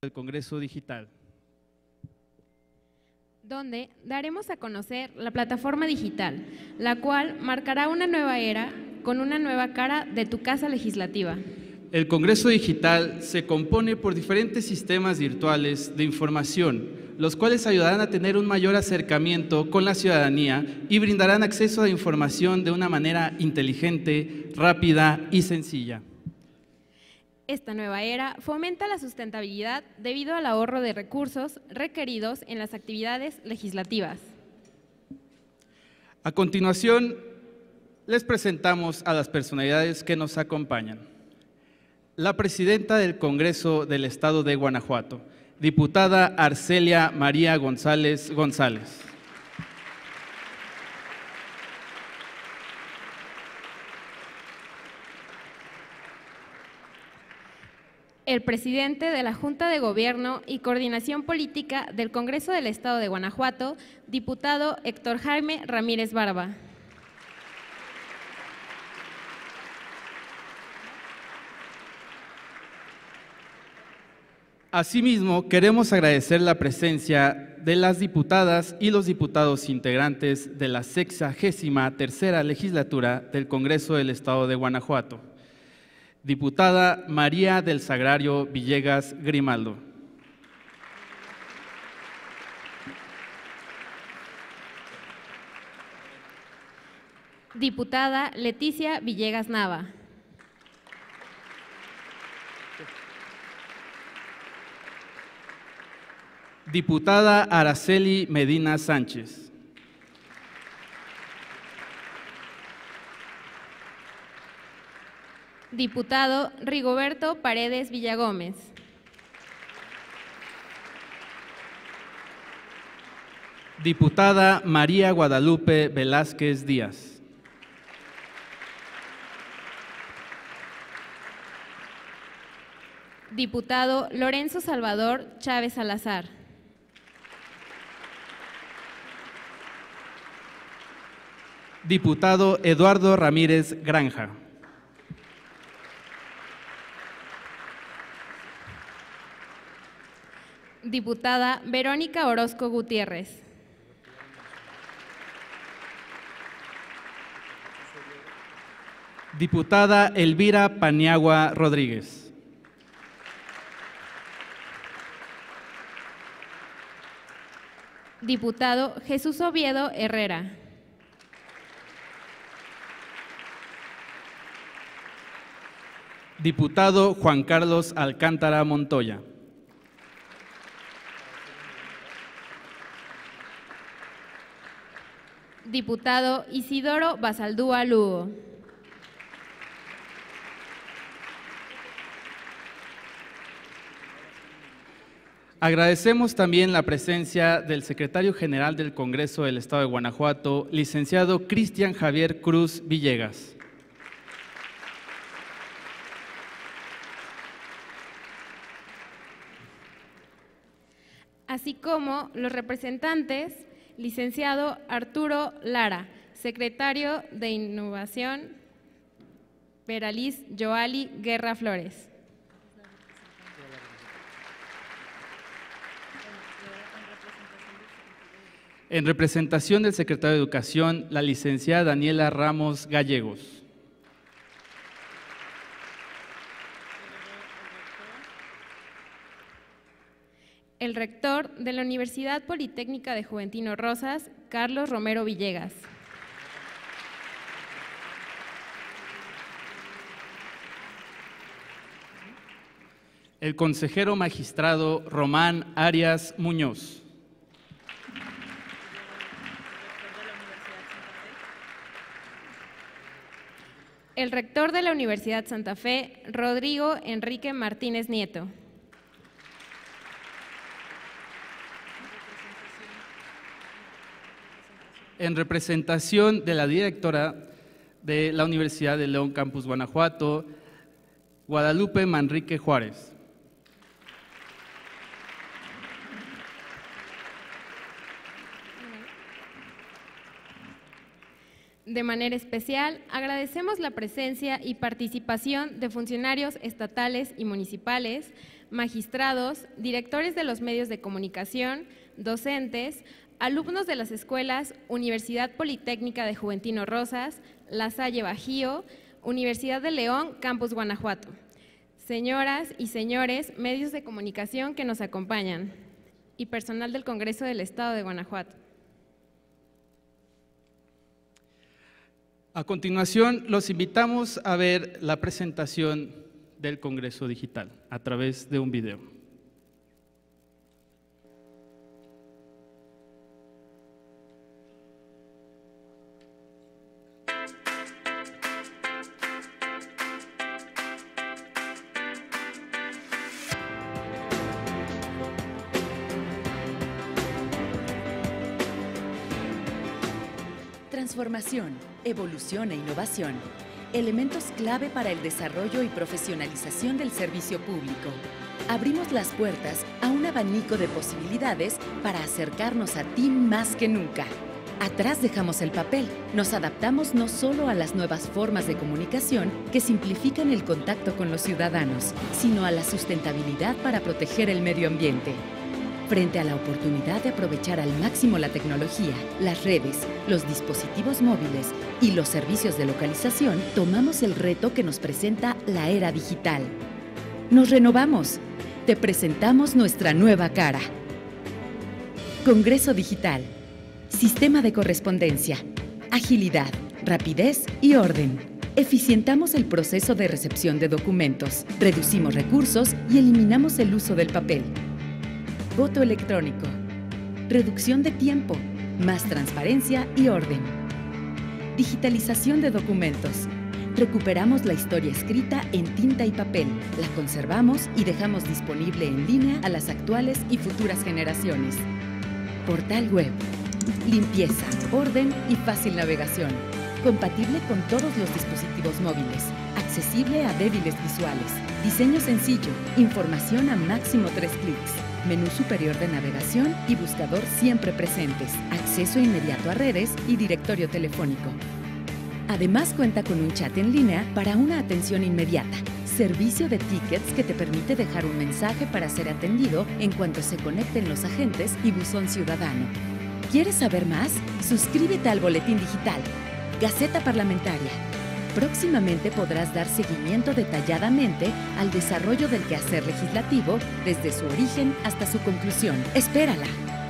del Congreso Digital, donde daremos a conocer la plataforma digital, la cual marcará una nueva era con una nueva cara de tu casa legislativa. El Congreso Digital se compone por diferentes sistemas virtuales de información, los cuales ayudarán a tener un mayor acercamiento con la ciudadanía y brindarán acceso a información de una manera inteligente, rápida y sencilla. Esta nueva era fomenta la sustentabilidad debido al ahorro de recursos requeridos en las actividades legislativas. A continuación, les presentamos a las personalidades que nos acompañan. La presidenta del Congreso del Estado de Guanajuato, diputada Arcelia María González González. El presidente de la Junta de Gobierno y Coordinación Política del Congreso del Estado de Guanajuato, diputado Héctor Jaime Ramírez Barba. Asimismo, queremos agradecer la presencia de las diputadas y los diputados integrantes de la 63ª legislatura del Congreso del Estado de Guanajuato. Diputada María del Sagrario Villegas Grimaldo. Diputada Leticia Villegas Nava. Diputada Araceli Medina Sánchez. Diputado Rigoberto Paredes Villagómez. Diputada María Guadalupe Velázquez Díaz. Diputado Lorenzo Salvador Chávez Salazar. Diputado Eduardo Ramírez Granja. Diputada Verónica Orozco Gutiérrez. Diputada Elvira Paniagua Rodríguez. Diputado Jesús Oviedo Herrera. Diputado Juan Carlos Alcántara Montoya. Diputado Isidoro Basaldúa Lugo. Agradecemos también la presencia del secretario general del Congreso del Estado de Guanajuato, licenciado Cristian Javier Cruz Villegas. Así como los representantes, licenciado Arturo Lara, secretario de Innovación, Veraliz Joali Guerra Flores. En representación del secretario de Educación, la licenciada Daniela Ramos Gallegos. El rector de la Universidad Politécnica de Juventino Rosas, Carlos Romero Villegas. El consejero magistrado Román Arias Muñoz. El rector de la Universidad Santa Fe, Rodrigo Enrique Martínez Nieto. En representación de la directora de la Universidad de León Campus Guanajuato, Guadalupe Manrique Juárez. De manera especial, agradecemos la presencia y participación de funcionarios estatales y municipales, magistrados, directores de los medios de comunicación, docentes, alumnos de las escuelas Universidad Politécnica de Juventino Rosas, La Salle Bajío, Universidad de León, Campus Guanajuato. Señoras y señores, medios de comunicación que nos acompañan y personal del Congreso del Estado de Guanajuato. A continuación, los invitamos a ver la presentación del Congreso Digital a través de un video. Transformación, evolución e innovación, elementos clave para el desarrollo y profesionalización del servicio público. Abrimos las puertas a un abanico de posibilidades para acercarnos a ti más que nunca. Atrás dejamos el papel, nos adaptamos no solo a las nuevas formas de comunicación que simplifican el contacto con los ciudadanos, sino a la sustentabilidad para proteger el medio ambiente. Frente a la oportunidad de aprovechar al máximo la tecnología, las redes, los dispositivos móviles y los servicios de localización, tomamos el reto que nos presenta la era digital. Nos renovamos. Te presentamos nuestra nueva cara. Congreso Digital. Sistema de correspondencia. Agilidad, rapidez y orden. Eficientamos el proceso de recepción de documentos, reducimos recursos y eliminamos el uso del papel. Voto electrónico. Reducción de tiempo, más transparencia y orden. Digitalización de documentos. Recuperamos la historia escrita en tinta y papel, la conservamos y dejamos disponible en línea a las actuales y futuras generaciones. Portal web. Limpieza, orden y fácil navegación. Compatible con todos los dispositivos móviles. Accesible a débiles visuales. Diseño sencillo. Información a máximo 3 clics. Menú superior de navegación y buscador siempre presentes, acceso inmediato a redes y directorio telefónico. Además cuenta con un chat en línea para una atención inmediata, servicio de tickets que te permite dejar un mensaje para ser atendido en cuanto se conecten los agentes y buzón ciudadano. ¿Quieres saber más? Suscríbete al Boletín Digital, Gaceta Parlamentaria. Próximamente podrás dar seguimiento detalladamente al desarrollo del quehacer legislativo desde su origen hasta su conclusión. ¡Espérala!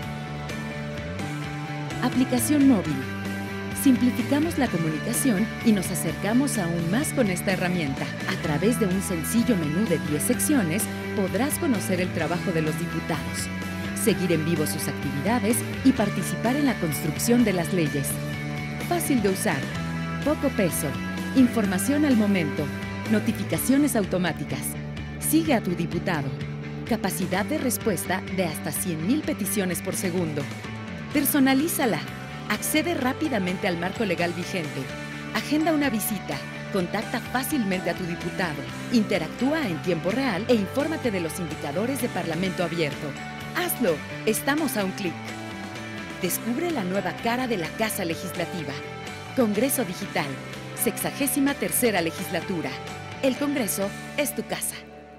Aplicación móvil. Simplificamos la comunicación y nos acercamos aún más con esta herramienta. A través de un sencillo menú de 10 secciones podrás conocer el trabajo de los diputados, seguir en vivo sus actividades y participar en la construcción de las leyes. Fácil de usar, poco peso. Información al momento, notificaciones automáticas. Sigue a tu diputado. Capacidad de respuesta de hasta 100,000 peticiones por segundo. Personalízala. Accede rápidamente al marco legal vigente. Agenda una visita. Contacta fácilmente a tu diputado. Interactúa en tiempo real e infórmate de los indicadores de Parlamento abierto. ¡Hazlo! Estamos a un clic. Descubre la nueva cara de la Casa Legislativa. Congreso Digital. 63ª Legislatura. El Congreso es tu casa.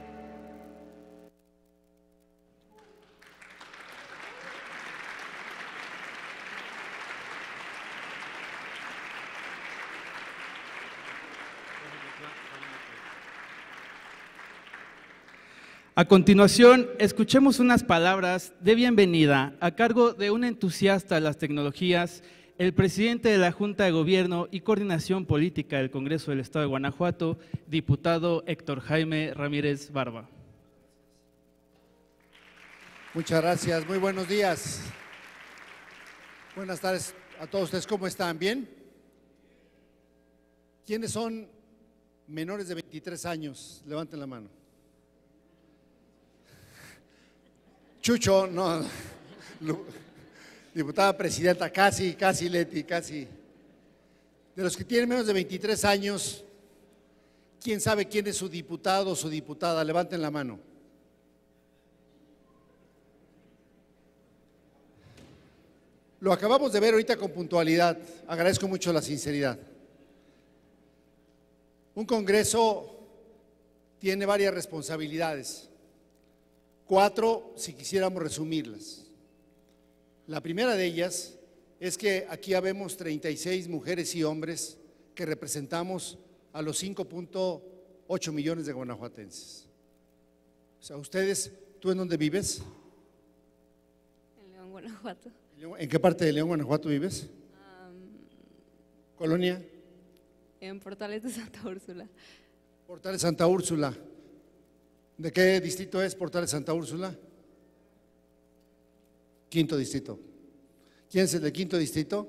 A continuación, escuchemos unas palabras de bienvenida a cargo de un entusiasta de las tecnologías, el presidente de la Junta de Gobierno y Coordinación Política del Congreso del Estado de Guanajuato, diputado Héctor Jaime Ramírez Barba. Muchas gracias, muy buenos días. Buenas tardes a todos ustedes, ¿cómo están? ¿Bien? ¿Quiénes son menores de 23 años? Levanten la mano. Chucho, no. Diputada presidenta, casi Leti, casi. De los que tienen menos de 23 años, ¿quién sabe quién es su diputado o su diputada? Levanten la mano. Lo acabamos de ver ahorita con puntualidad. Agradezco mucho la sinceridad. Un Congreso tiene varias responsabilidades. 4, si quisiéramos resumirlas. La primera de ellas es que aquí habemos 36 mujeres y hombres que representamos a los 5.8 millones de guanajuatenses. O sea, ustedes, ¿tú en dónde vives? En León, Guanajuato. ¿En qué parte de León, Guanajuato vives? ¿Colonia? En Portales de Santa Úrsula. Portales Santa Úrsula. ¿De qué distrito es Portales Santa Úrsula? Quinto distrito. ¿Quién es el del quinto distrito?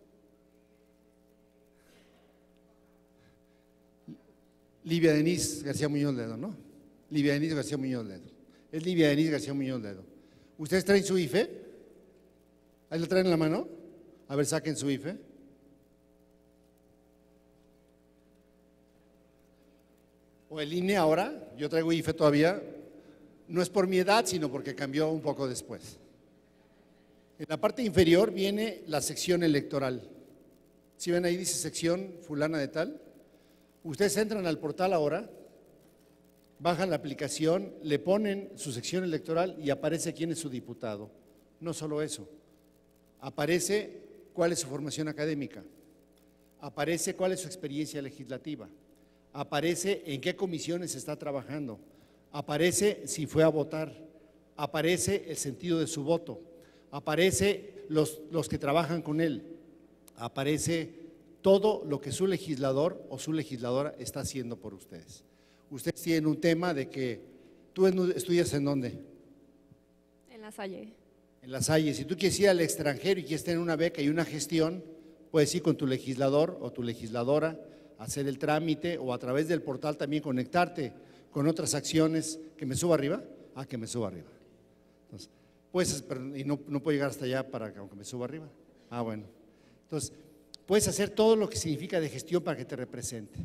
Livia Denise García Muñoz Ledo, ¿no? Livia Denise García Muñoz Ledo. Es Livia Denise García Muñoz Ledo. ¿Ustedes traen su IFE? ¿Ahí lo traen en la mano? A ver, saquen su IFE. O el INE ahora, yo traigo IFE todavía, no es por mi edad, sino porque cambió un poco después. En la parte inferior viene la sección electoral. Si ven ahí dice sección fulana de tal, ustedes entran al portal ahora, bajan la aplicación, le ponen su sección electoral y aparece quién es su diputado. No solo eso, aparece cuál es su formación académica, aparece cuál es su experiencia legislativa, aparece en qué comisiones está trabajando, aparece si fue a votar, aparece el sentido de su voto, aparece los que trabajan con él, aparece todo lo que su legislador o su legisladora está haciendo por ustedes. Ustedes tienen un tema de que, ¿tú estudias en dónde? En La Salle. En La Salle. Si tú quieres ir al extranjero y quieres tener una beca y una gestión, puedes ir con tu legislador o tu legisladora, hacer el trámite o a través del portal también conectarte con otras acciones. ¿Que me suba arriba? Ah, que me suba arriba. Entonces, pues, y no puedo llegar hasta allá para que aunque me suba arriba. Ah, bueno. Entonces, puedes hacer todo lo que significa de gestión para que te represente.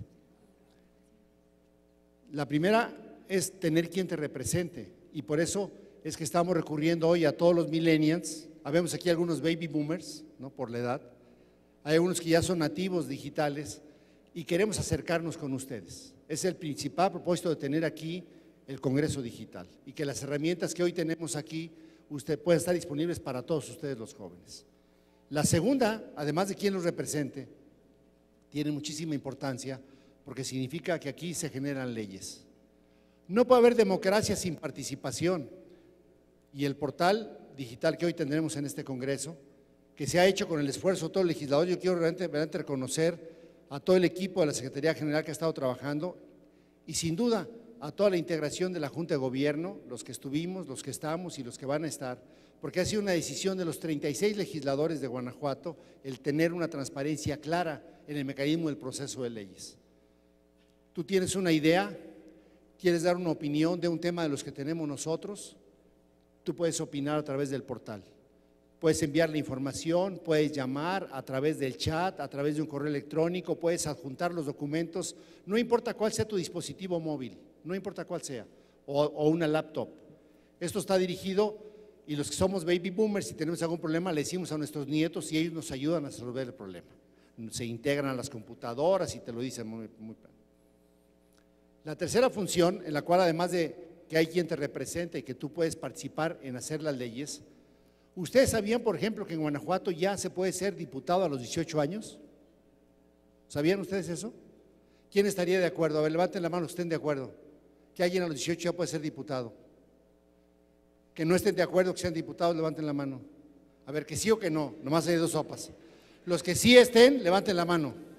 La primera es tener quien te represente y por eso es que estamos recurriendo hoy a todos los millennials. Habemos aquí algunos baby boomers, ¿no? Por la edad. Hay algunos que ya son nativos digitales y queremos acercarnos con ustedes. Es el principal propósito de tener aquí el Congreso Digital y que las herramientas que hoy tenemos aquí puedan estar disponibles para todos ustedes los jóvenes. La segunda, además de quien los represente, tiene muchísima importancia porque significa que aquí se generan leyes. No puede haber democracia sin participación y el portal digital que hoy tendremos en este Congreso, que se ha hecho con el esfuerzo de todo el legislador, yo quiero realmente reconocer a todo el equipo de la Secretaría General que ha estado trabajando y sin duda a toda la integración de la Junta de Gobierno, los que estuvimos, los que estamos y los que van a estar, porque ha sido una decisión de los 36 legisladores de Guanajuato el tener una transparencia clara en el mecanismo del proceso de leyes. Tú tienes una idea, quieres dar una opinión de un tema de los que tenemos nosotros, tú puedes opinar a través del portal. Puedes enviar la información, puedes llamar a través del chat, a través de un correo electrónico, puedes adjuntar los documentos, no importa cuál sea tu dispositivo móvil, no importa cuál sea, o una laptop. Esto está dirigido y los que somos baby boomers, si tenemos algún problema, le decimos a nuestros nietos y ellos nos ayudan a resolver el problema. Se integran a las computadoras y te lo dicen muy claro. La tercera función, en la cual además de que hay quien te representa y que tú puedes participar en hacer las leyes, ¿ustedes sabían, por ejemplo, que en Guanajuato ya se puede ser diputado a los 18 años? ¿Sabían ustedes eso? ¿Quién estaría de acuerdo? A ver, levanten la mano, estén de acuerdo. Que alguien a los 18 ya puede ser diputado. Que no estén de acuerdo que sean diputados, levanten la mano. A ver, que sí o que no, nomás hay dos sopas. Los que sí estén, levanten la mano.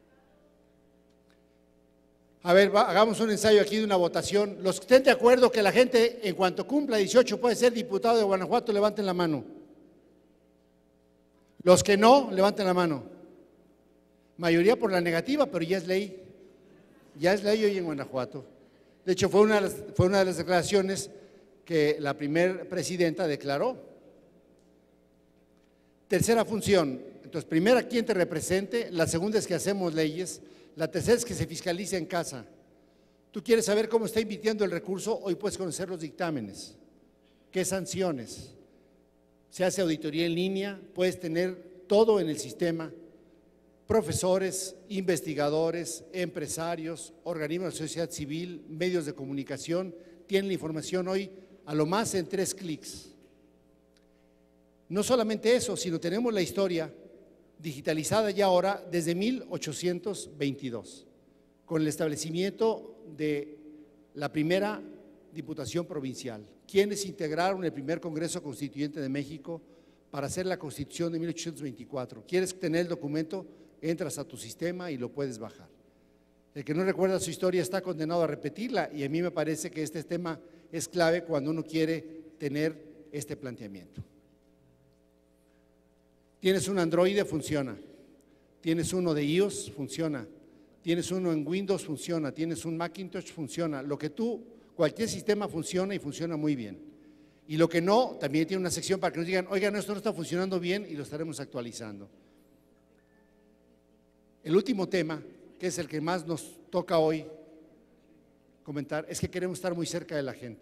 A ver, hagamos un ensayo aquí de una votación. Los que estén de acuerdo que la gente en cuanto cumpla 18 puede ser diputado de Guanajuato, levanten la mano. Los que no, levanten la mano. Mayoría por la negativa, pero ya es ley. Ya es ley hoy en Guanajuato. De hecho, fue una de las declaraciones que la primer presidenta declaró. Tercera función. Entonces, primera, ¿quién te represente? La segunda es que hacemos leyes. La tercera es que se fiscalice en casa. Tú quieres saber cómo está invirtiendo el recurso, hoy puedes conocer los dictámenes. ¿Qué sanciones? se hace auditoría en línea, puedes tener todo en el sistema, profesores, investigadores, empresarios, organismos de sociedad civil, medios de comunicación, tienen la información hoy a lo más en 3 clics. No solamente eso, sino tenemos la historia digitalizada ya ahora desde 1822, con el establecimiento de la primera Diputación Provincial, quienes integraron el primer Congreso Constituyente de México para hacer la Constitución de 1824. ¿Quieres tener el documento? Entras a tu sistema y lo puedes bajar. El que no recuerda su historia está condenado a repetirla, y a mí me parece que este tema es clave cuando uno quiere tener este planteamiento. Tienes un Android, funciona. Tienes uno de iOS, funciona. Tienes uno en Windows, funciona. Tienes un Macintosh, funciona. Cualquier sistema funciona y funciona muy bien. Y lo que no, también tiene una sección para que nos digan, oigan, esto no está funcionando bien, y lo estaremos actualizando. El último tema, que es el que más nos toca hoy comentar, es que queremos estar muy cerca de la gente.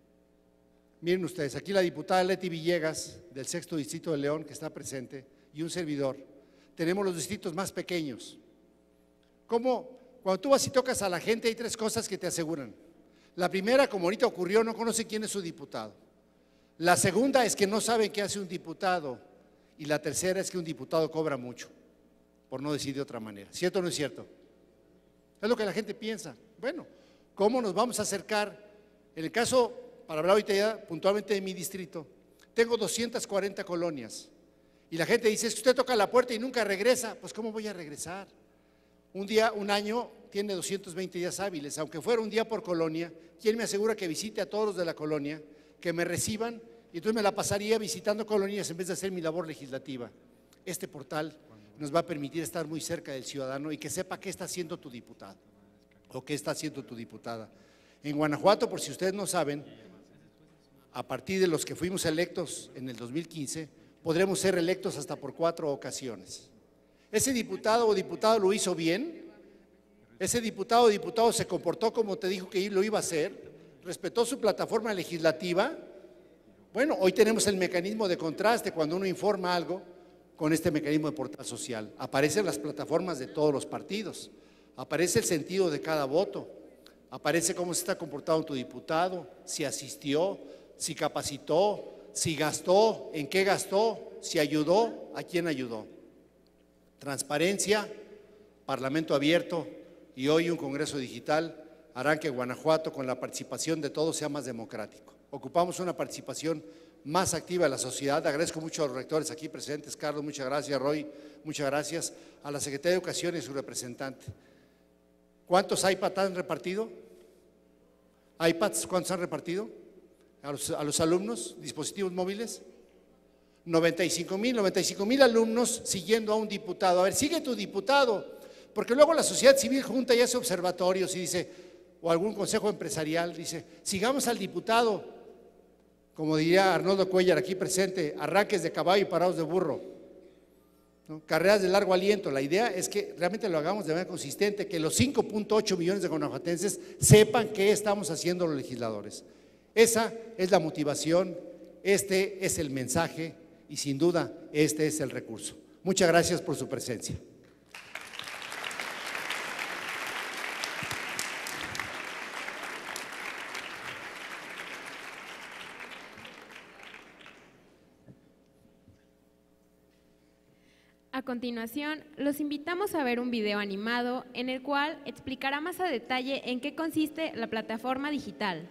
Miren ustedes, aquí la diputada Leti Villegas, del 6º Distrito de León, que está presente, y un servidor. Tenemos los distritos más pequeños. Cuando tú vas y tocas a la gente, hay 3 cosas que te aseguran. La primera, como ahorita ocurrió, no conoce quién es su diputado. La segunda es que no saben qué hace un diputado. Y la tercera es que un diputado cobra mucho, por no decir de otra manera. ¿Cierto o no es cierto? Es lo que la gente piensa. Bueno, ¿cómo nos vamos a acercar? En el caso, para hablar ahorita ya puntualmente de mi distrito, tengo 240 colonias. Y la gente dice, es que usted toca la puerta y nunca regresa. Pues ¿cómo voy a regresar? Un año tiene 220 días hábiles. Aunque fuera un día por colonia, ¿quién me asegura que visite a todos los de la colonia, que me reciban? Y entonces me la pasaría visitando colonias en vez de hacer mi labor legislativa. Este portal nos va a permitir estar muy cerca del ciudadano y que sepa qué está haciendo tu diputado o qué está haciendo tu diputada. En Guanajuato, por si ustedes no saben, a partir de los que fuimos electos en el 2015, podremos ser electos hasta por 4 ocasiones. Ese diputado o diputada lo hizo bien, ese diputado o diputado se comportó como te dijo que lo iba a hacer, respetó su plataforma legislativa. Bueno, hoy tenemos el mecanismo de contraste cuando uno informa algo con este mecanismo de portal social. Aparecen las plataformas de todos los partidos, aparece el sentido de cada voto, aparece cómo se está comportando tu diputado, si asistió, si capacitó, si gastó, en qué gastó, si ayudó, a quién ayudó. Transparencia, Parlamento abierto y hoy un Congreso digital harán que Guanajuato, con la participación de todos, sea más democrático. Ocupamos una participación más activa de la sociedad. Agradezco mucho a los rectores aquí presentes. Carlos, muchas gracias. Roy, muchas gracias. A la Secretaría de Educación y su representante. ¿Cuántos iPads han repartido? ¿iPads cuántos han repartido? ¿A los alumnos? ¿Dispositivos móviles? 95,000 alumnos siguiendo a un diputado. A ver, sigue tu diputado, porque luego la sociedad civil junta y hace observatorios y dice, o algún consejo empresarial dice, sigamos al diputado, como diría Arnoldo Cuellar aquí presente, arranques de caballo y parados de burro, ¿no? Carreras de largo aliento. La idea es que realmente lo hagamos de manera consistente, que los 5.8 millones de guanajuatenses sepan qué estamos haciendo los legisladores. Esa es la motivación, este es el mensaje y sin duda este es el recurso. Muchas gracias por su presencia. A continuación, los invitamos a ver un video animado en el cual explicará más a detalle en qué consiste la plataforma digital.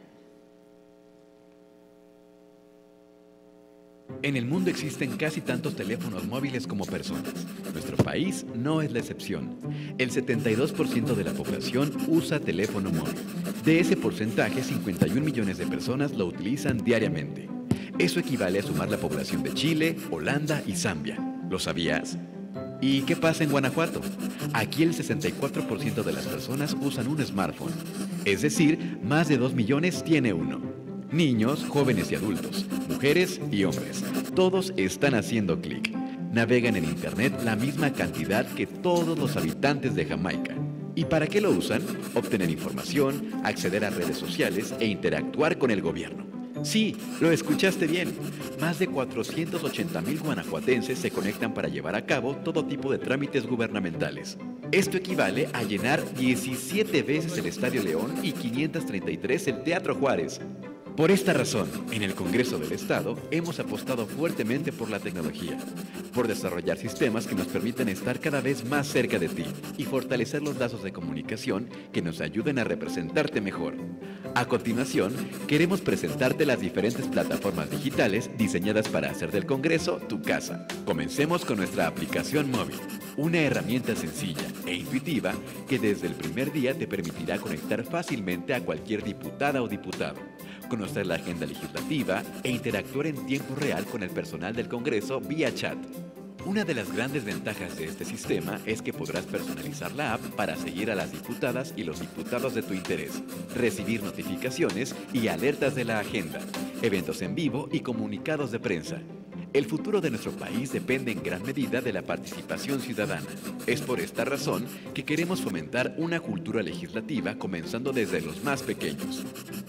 En el mundo existen casi tantos teléfonos móviles como personas. Nuestro país no es la excepción. El 72% de la población usa teléfono móvil. De ese porcentaje, 51 millones de personas lo utilizan diariamente. Eso equivale a sumar la población de Chile, Holanda y Zambia. ¿Lo sabías? ¿Y qué pasa en Guanajuato? Aquí el 64% de las personas usan un smartphone. Es decir, más de 2 millones tiene uno. Niños, jóvenes y adultos, mujeres y hombres, todos están haciendo clic. Navegan en Internet la misma cantidad que todos los habitantes de Jamaica. ¿Y para qué lo usan? Obtener información, acceder a redes sociales e interactuar con el gobierno. Sí, lo escuchaste bien. Más de 480,000 guanajuatenses se conectan para llevar a cabo todo tipo de trámites gubernamentales. Esto equivale a llenar 17 veces el Estadio León y 533 el Teatro Juárez. Por esta razón, en el Congreso del Estado hemos apostado fuertemente por la tecnología, por desarrollar sistemas que nos permitan estar cada vez más cerca de ti y fortalecer los lazos de comunicación que nos ayuden a representarte mejor. A continuación, queremos presentarte las diferentes plataformas digitales diseñadas para hacer del Congreso tu casa. Comencemos con nuestra aplicación móvil, una herramienta sencilla e intuitiva que desde el primer día te permitirá conectar fácilmente a cualquier diputada o diputado, conocer la agenda legislativa e interactuar en tiempo real con el personal del Congreso vía chat. Una de las grandes ventajas de este sistema es que podrás personalizar la app para seguir a las diputadas y los diputados de tu interés, recibir notificaciones y alertas de la agenda, eventos en vivo y comunicados de prensa. El futuro de nuestro país depende en gran medida de la participación ciudadana. Es por esta razón que queremos fomentar una cultura legislativa comenzando desde los más pequeños.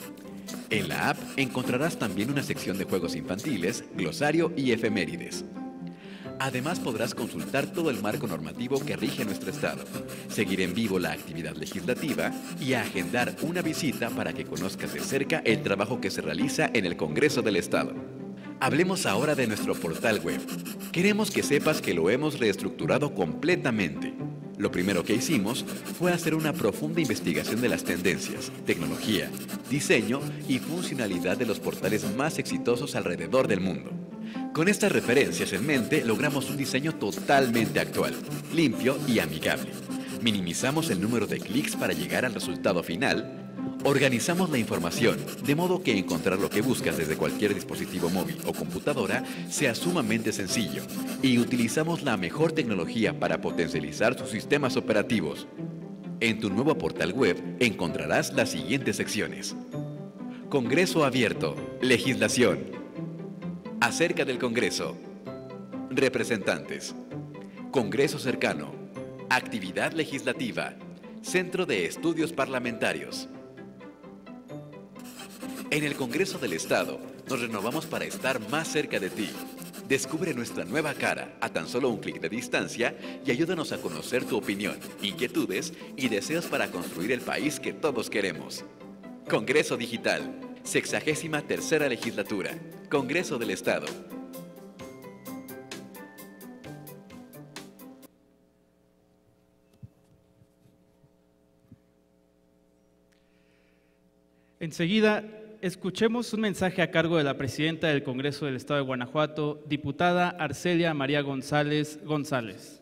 En la app encontrarás también una sección de juegos infantiles, glosario y efemérides. Además podrás consultar todo el marco normativo que rige nuestro estado, seguir en vivo la actividad legislativa y agendar una visita para que conozcas de cerca el trabajo que se realiza en el Congreso del Estado. Hablemos ahora de nuestro portal web. Queremos que sepas que lo hemos reestructurado completamente. Lo primero que hicimos fue hacer una profunda investigación de las tendencias, tecnología, diseño y funcionalidad de los portales más exitosos alrededor del mundo. Con estas referencias en mente, logramos un diseño totalmente actual, limpio y amigable. Minimizamos el número de clics para llegar al resultado final. Organizamos la información, de modo que encontrar lo que buscas desde cualquier dispositivo móvil o computadora sea sumamente sencillo. Y utilizamos la mejor tecnología para potencializar sus sistemas operativos. En tu nuevo portal web encontrarás las siguientes secciones. Congreso abierto, legislación. Acerca del Congreso. Representantes. Congreso cercano. Actividad legislativa. Centro de Estudios Parlamentarios. En el Congreso del Estado nos renovamos para estar más cerca de ti. Descubre nuestra nueva cara a tan solo un clic de distancia y ayúdanos a conocer tu opinión, inquietudes y deseos para construir el país que todos queremos. Congreso Digital, 63ª Legislatura, Congreso del Estado. Enseguida, escuchemos un mensaje a cargo de la presidenta del Congreso del Estado de Guanajuato, diputada Arcelia María González González.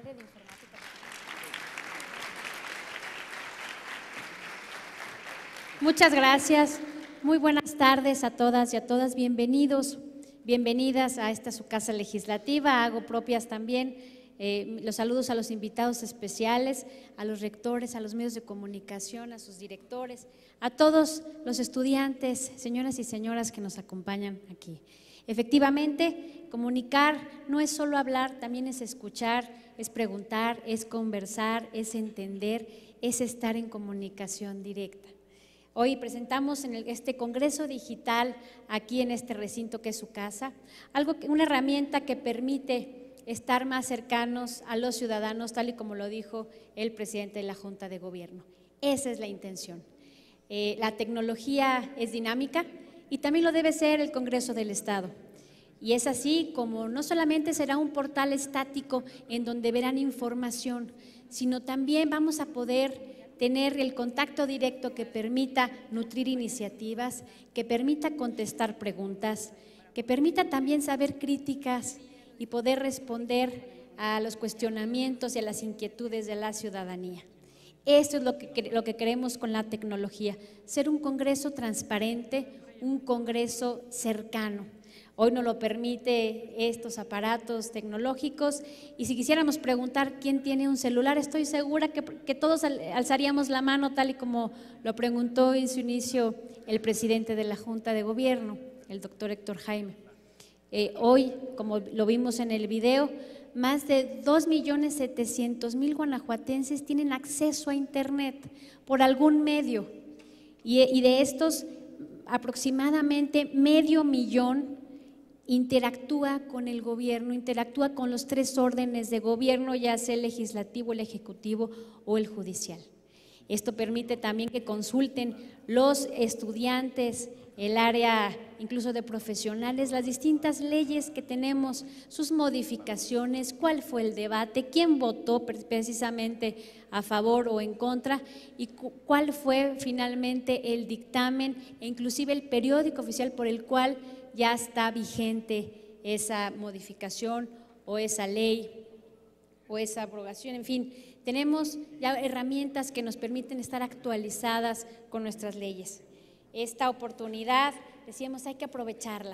Muchas gracias. Muy buenas tardes a todas y a todas. Bienvenidos, bienvenidas a esta su casa legislativa. Hago propias también los saludos a los invitados especiales, a los rectores, a los medios de comunicación, a sus directores, a todos los estudiantes, señoras y señoras que nos acompañan aquí. Efectivamente, comunicar no es solo hablar, también es escuchar, es preguntar, es conversar, es entender, es estar en comunicación directa. Hoy presentamos en este Congreso Digital, aquí en este recinto que es su casa, una herramienta que permite estar más cercanos a los ciudadanos, tal y como lo dijo el presidente de la Junta de Gobierno. Esa es la intención. La tecnología es dinámica y también lo debe ser el Congreso del Estado. Y es así como no solamente será un portal estático en donde verán información, sino también vamos a poder tener el contacto directo que permita nutrir iniciativas, que permita contestar preguntas, que permita también saber críticas y poder responder a los cuestionamientos y a las inquietudes de la ciudadanía. Esto es lo que queremos con la tecnología, ser un Congreso transparente, un Congreso cercano. Hoy nos lo permite estos aparatos tecnológicos y si quisiéramos preguntar quién tiene un celular, estoy segura que todos alzaríamos la mano tal y como lo preguntó en su inicio el presidente de la Junta de Gobierno, el doctor Héctor Jaime. Hoy, como lo vimos en el video, más de 2.700.000 guanajuatenses tienen acceso a Internet por algún medio y de estos aproximadamente 500,000 interactúa con el gobierno, interactúa con los 3 órdenes de gobierno, ya sea el legislativo, el ejecutivo o el judicial. Esto permite también que consulten los estudiantes, el área incluso de profesionales, las distintas leyes que tenemos, sus modificaciones, cuál fue el debate, quién votó precisamente a favor o en contra y cuál fue finalmente el dictamen e inclusive el periódico oficial por el cual ya está vigente esa modificación o esa ley o esa abrogación. En fin, tenemos ya herramientas que nos permiten estar actualizadas con nuestras leyes. Esta oportunidad, decíamos, hay que aprovecharla.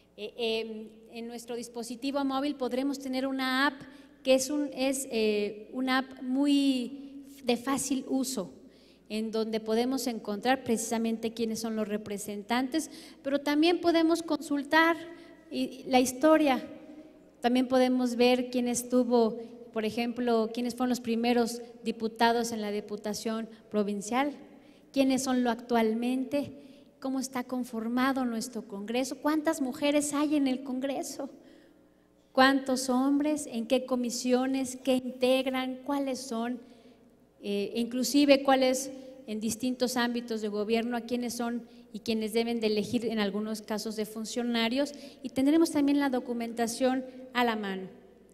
En nuestro dispositivo móvil podremos tener una app que es una app muy de fácil uso, en donde podemos encontrar precisamente quiénes son los representantes, pero también podemos consultar la historia, también podemos ver quién estuvo, por ejemplo, quiénes fueron los primeros diputados en la Diputación Provincial, quiénes son lo actualmente, cómo está conformado nuestro Congreso, cuántas mujeres hay en el Congreso, cuántos hombres, en qué comisiones, qué integran, cuáles son, inclusive cuáles en distintos ámbitos de gobierno, a quiénes son y quienes deben de elegir en algunos casos de funcionarios, y tendremos también la documentación a la mano.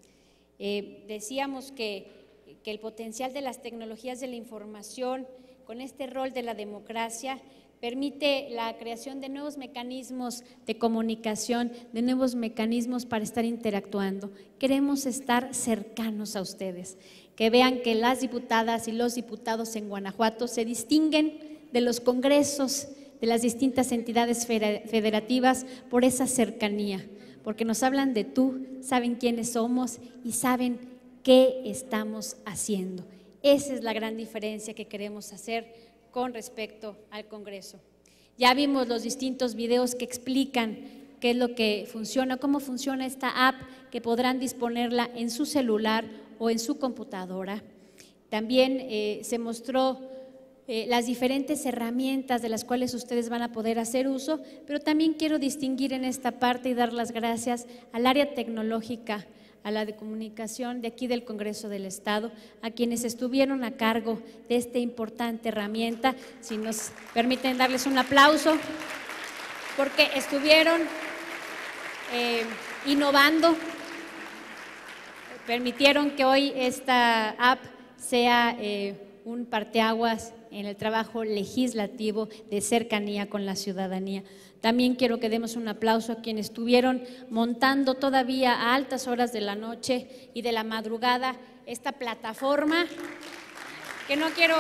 Decíamos que el potencial de las tecnologías de la información con este rol de la democracia permite la creación de nuevos mecanismos de comunicación, de nuevos mecanismos para estar interactuando. Queremos estar cercanos a ustedes, que vean que las diputadas y los diputados en Guanajuato se distinguen de los congresos de las distintas entidades federativas por esa cercanía, porque nos hablan de tú, saben quiénes somos y saben qué estamos haciendo. Esa es la gran diferencia que queremos hacer con respecto al Congreso. Ya vimos los distintos videos que explican qué es lo que funciona, cómo funciona esta app, que podrán disponerla en su celular o en su computadora. También se mostró las diferentes herramientas de las cuales ustedes van a poder hacer uso, pero también quiero distinguir en esta parte y dar las gracias al área tecnológica, a la de comunicación de aquí del Congreso del Estado, a quienes estuvieron a cargo de esta importante herramienta. Si nos permiten darles un aplauso, porque estuvieron innovando, permitieron que hoy esta app sea un parteaguas en el trabajo legislativo de cercanía con la ciudadanía. También quiero que demos un aplauso a quienes estuvieron montando todavía a altas horas de la noche y de la madrugada esta plataforma, que no quiero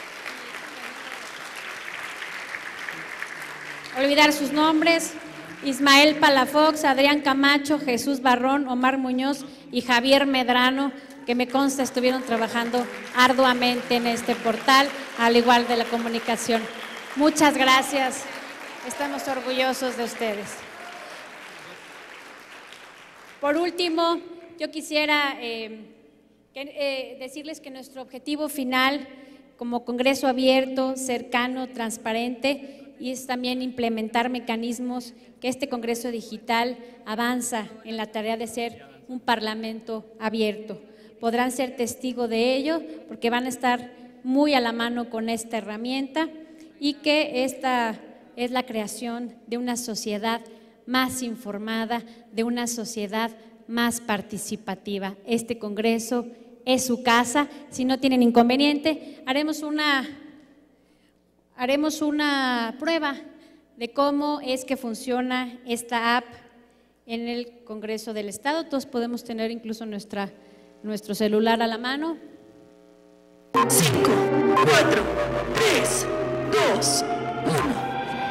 olvidar sus nombres: Ismael Palafox, Adrián Camacho, Jesús Barrón, Omar Muñoz y Javier Medrano, que me consta estuvieron trabajando arduamente en este portal, al igual de la comunicación. Muchas gracias. Estamos orgullosos de ustedes. Por último, yo quisiera decirles que nuestro objetivo final como Congreso abierto, cercano, transparente, y es también implementar mecanismos que este Congreso digital avanza en la tarea de ser un Parlamento abierto. Podrán ser testigo de ello porque van a estar muy a la mano con esta herramienta, y que esta es la creación de una sociedad más informada, de una sociedad más participativa. Este Congreso es su casa. Si no tienen inconveniente, haremos una prueba de cómo es que funciona esta app en el Congreso del Estado. Todos podemos tener incluso nuestro celular a la mano. 5, 4, 3, 2, 1.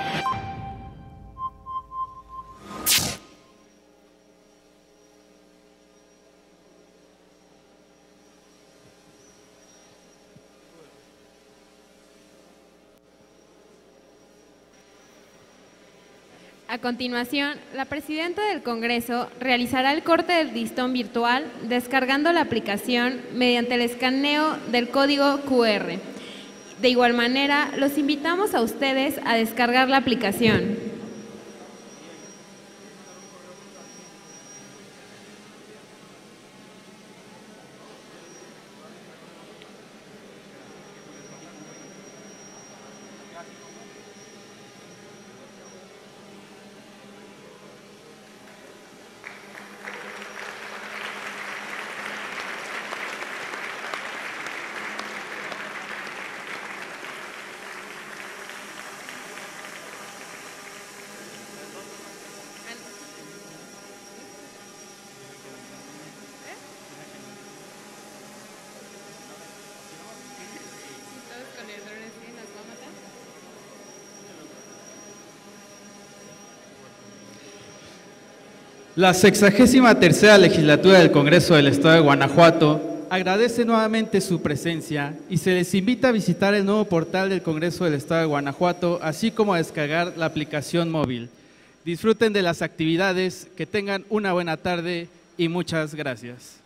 A continuación, la presidenta del Congreso realizará el corte del listón virtual descargando la aplicación mediante el escaneo del código QR De igual manera, los invitamos a ustedes a descargar la aplicación. La 63ª legislatura del Congreso del Estado de Guanajuato agradece nuevamente su presencia y se les invita a visitar el nuevo portal del Congreso del Estado de Guanajuato, así como a descargar la aplicación móvil. Disfruten de las actividades, que tengan una buena tarde y muchas gracias.